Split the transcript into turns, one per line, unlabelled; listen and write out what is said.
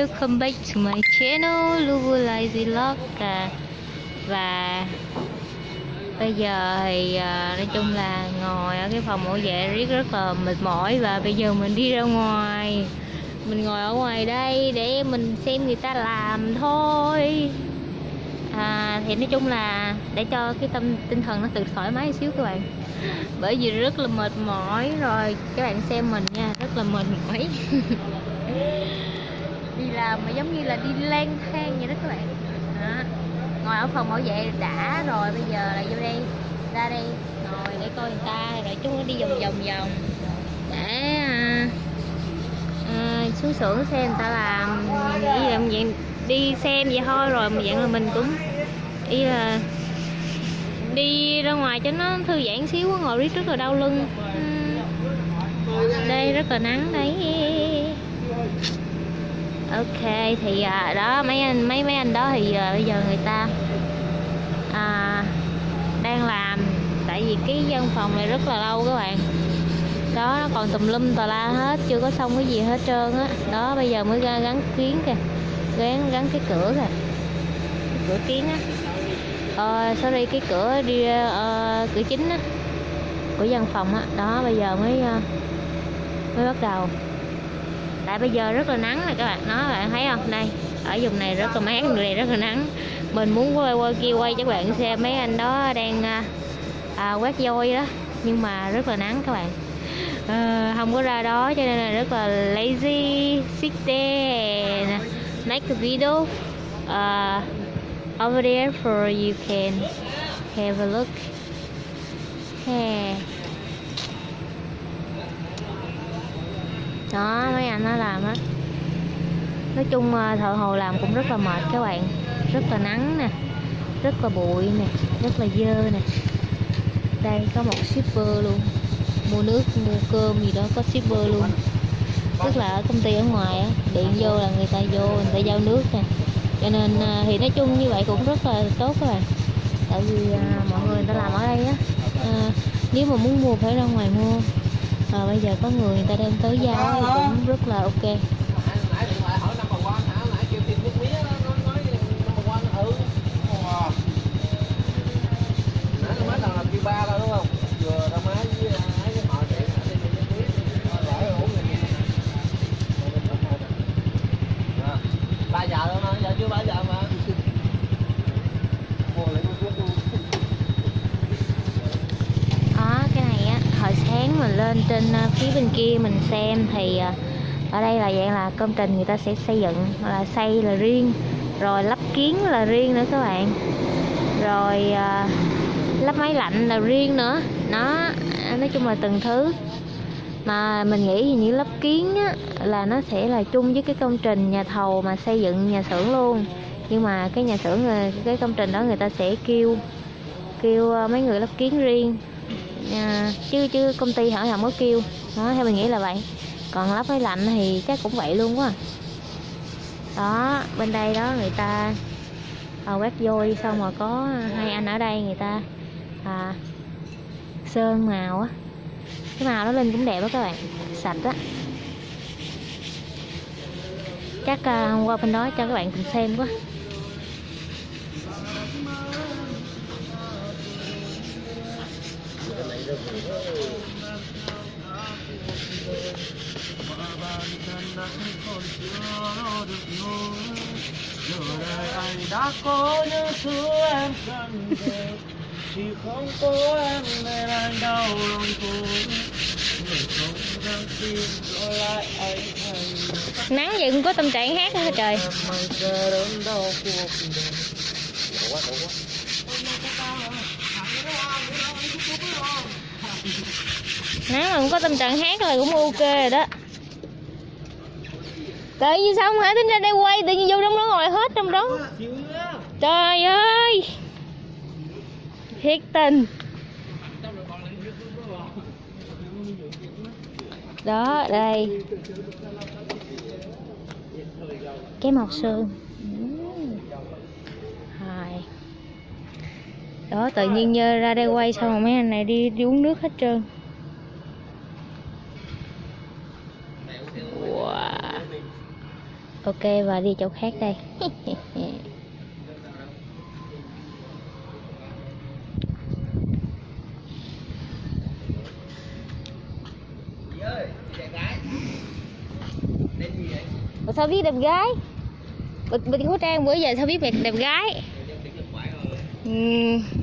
welcome back to my channel Luvu Lazy Vlog. Và bây giờ thì nói chung là ngồi ở cái phòng bảo vệ riết rất là mệt mỏi. Và bây giờ mình đi ra ngoài, mình ngồi ở ngoài đây để mình xem người ta làm thôi. Thì nói chung là để cho cái tinh thần nó tự thoải mái một xíu các bạn, bởi vì rất là mệt mỏi rồi. Các bạn xem mình nha, rất là mệt mỏi. Đi làm mà giống như là đi lang thang vậy đó các bạn. Đó. Ngồi ở phòng bảo vệ đã rồi, bây giờ là vô đây, ra đây ngồi để coi người ta, rồi chúng nó đi vòng vòng để xuống xưởng xem người ta làm vậy, đi xem vậy thôi. Rồi mà dạng là mình cũng ý là đi ra ngoài cho nó thư giãn xíu, ngồi riết rất là đau lưng. Đây rất là nắng đấy. Ok thì đó mấy anh đó thì bây giờ người ta đang làm, tại vì cái văn phòng này rất là lâu các bạn. Đó, nó còn tùm lum tà la hết, chưa có xong cái gì hết trơn á. Đó, bây giờ mới ra gắn kiến kìa, gắn cái cửa kìa, cửa kiến á. Sorry, cái cửa đi cửa chính á của văn phòng á. Đó, bây giờ mới bắt đầu. Tại bây giờ rất là nắng này các bạn, nó bạn thấy không? Đây, ở vùng này rất là mát, người này rất là nắng. Mình muốn quay kia quay cho các bạn xem mấy anh đó đang quét vôi đó, nhưng mà rất là nắng các bạn. Không có ra đó cho nên là rất là lazy. Sit there and make a video over there for you can have a look. Yeah. Đó, mấy anh nó làm á. Nói chung thợ hồ làm cũng rất là mệt các bạn, rất là nắng nè, rất là bụi nè, rất là dơ nè. Đây có một shipper luôn, mua nước mua cơm gì đó có shipper luôn. Tức là ở công ty ở ngoài á, điện vô là người ta vô, người ta giao nước nè. Cho nên thì nói chung như vậy cũng rất là tốt các bạn. Tại vì mọi người ta làm ở đây á, nếu mà muốn mua phải ra ngoài mua. Bây giờ có người ta đem tới giao thì cũng rất là ok. Mình lên trên phía bên kia mình xem thì ở đây là dạng là công trình người ta sẽ xây dựng, là xây là riêng, rồi lắp kiến là riêng nữa các bạn, rồi lắp máy lạnh là riêng nữa. Nó nói chung là từng thứ. Mà mình nghĩ thì những lắp kiến á, là nó sẽ là chung với cái công trình nhà thầu mà xây dựng nhà xưởng luôn. Nhưng mà cái nhà xưởng, cái công trình đó người ta sẽ kêu mấy người lắp kiến riêng. Chứ công ty họ không có kêu. Đó, theo mình nghĩ là vậy. Còn lắp máy lạnh thì chắc cũng vậy luôn quá. Đó, bên đây đó người ta quét vôi xong rồi có hai anh ở đây người ta sơn màu á. Cái màu nó lên cũng đẹp đó các bạn, sạch á. Chắc qua bên đó cho các bạn cùng xem quá.
Đã có những thứ em cần về, chỉ không có em nên anh đau lòng thôi. Người không đang tin rồi lại anh thành.
Nắng vậy cũng có tâm trạng hát hả trời. Nắng mà cũng có tâm trạng hát là cũng ok rồi đó. Tự nhiên xong hả, tính ra đây quay tự nhiên vô trong đó ngồi hết trong đó. Trời ơi, thiệt tình. Đó, đây cái màu sơn. Đó, tự nhiên ra đây quay xong rồi mấy anh này đi uống nước hết trơn. Wow. Ok, và đi chỗ khác đây. Ủa sao biết đẹp gái? Bịt khẩu trang bữa giờ sao biết đẹp gái?